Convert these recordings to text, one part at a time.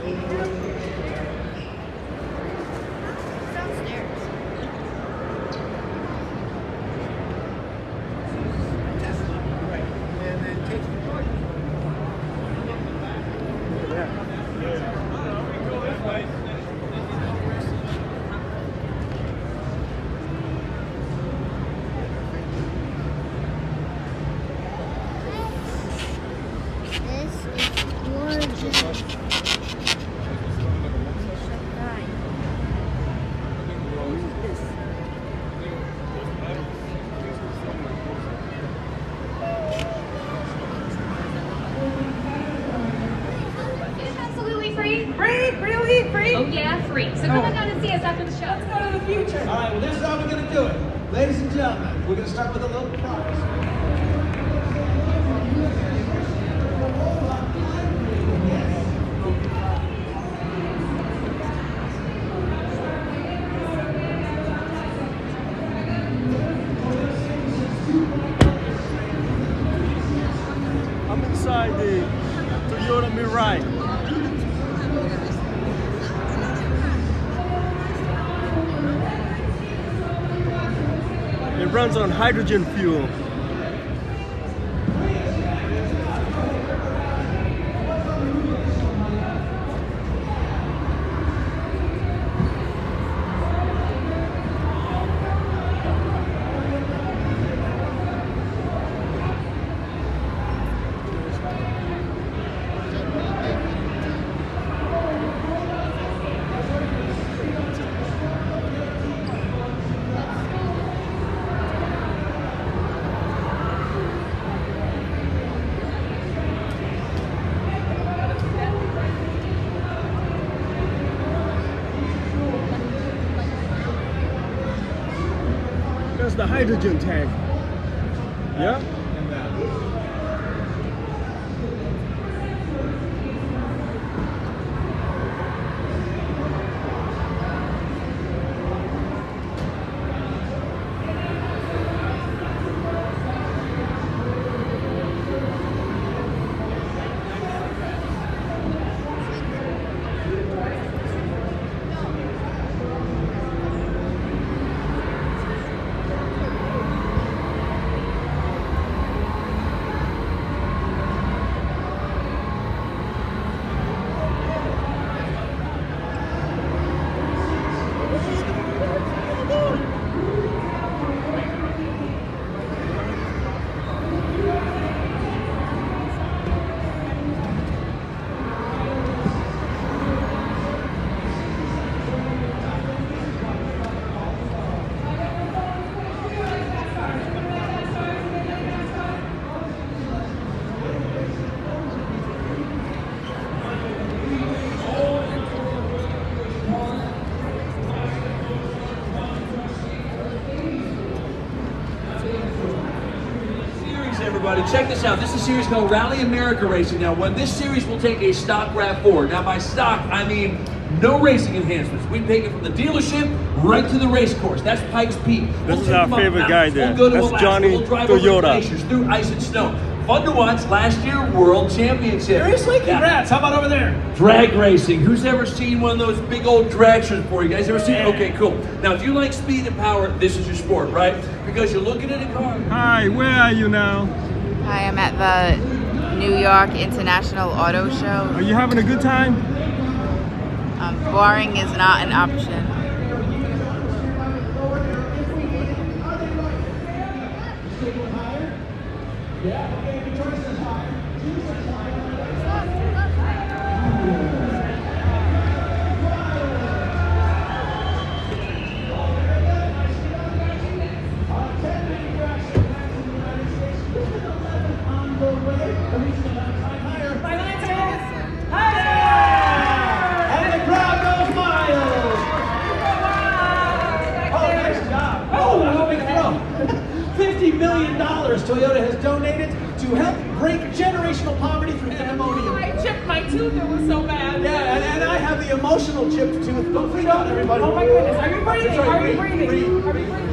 Oh yeah, free. So come on down and see us after the show. Let's go to the future. All right, well this is how we're going to do it. Ladies and gentlemen, we're going to start with a little prize. I'm inside the Toyota Mirai. It runs on hydrogen fuel. That's the hydrogen tank. Yeah? Everybody, check this out. This is a series called Rally America Racing. Now, when this series will take a stock RAV4. Now, by stock, I mean no racing enhancements. We take it from the dealership right to the race course. That's Pikes Peak. This is our favorite guy there. We'll go to That's Alaska. Johnny We'll drive Toyota. over glaciers through ice and snow. Fun to watch. Last year, World Championship. Seriously? Congrats. How about over there? Drag racing. Who's ever seen one of those big old dragsters before? You guys ever seen it? Okay, cool. Now, if you like speed and power, this is your sport, right? Because you're looking at a car. Hi, where are you now? Hi, I'm at the New York International Auto Show. Are you having a good time? Boring is not an option. Toyota has donated to help break generational poverty through pandemonium. I chipped my tooth, it was so bad. Yeah, and I have the emotional chipped tooth. Don't freak out, everybody. Oh my goodness, are you breathing? Sorry, Are you breathe. breathing? Are you breathing?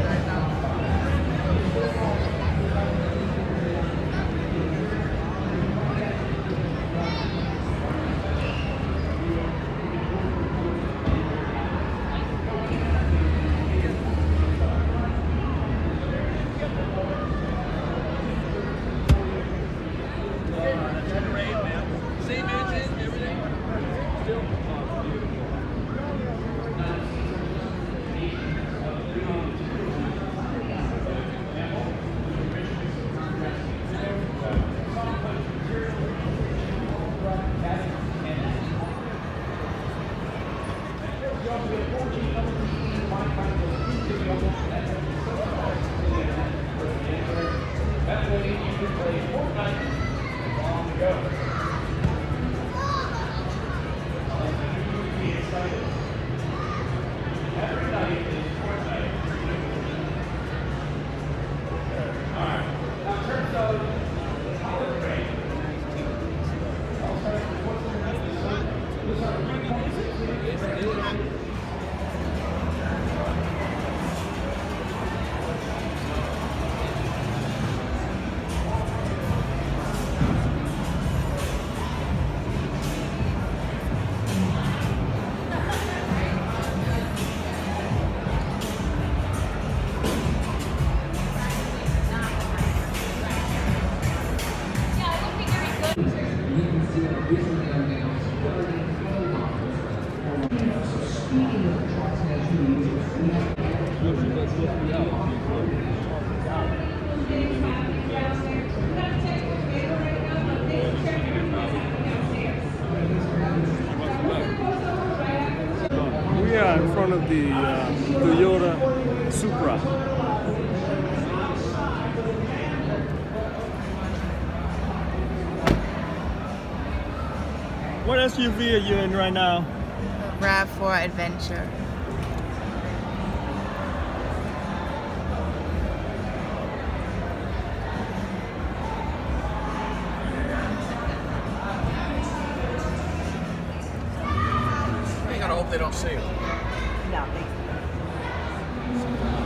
We are in front of the Toyota Supra. What SUV are you in right now? RAV4 Adventure. I gotta hope they don't see it. No, thanks.